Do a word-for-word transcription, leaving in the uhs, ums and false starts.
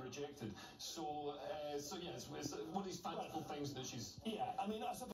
rejected. So, uh, so yeah, it's, it's one of these fanciful things that she's... Yeah, I mean, I suppose...